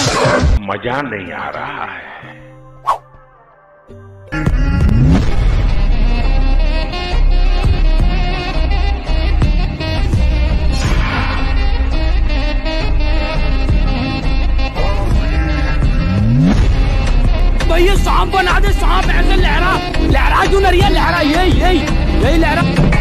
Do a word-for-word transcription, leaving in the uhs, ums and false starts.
मजा नहीं आ रहा है। भाई ये सांप बना दे, सांप ऐसे लहरा लहरा क्यों नहीं रही है, लहरा यही यही यही लहरा।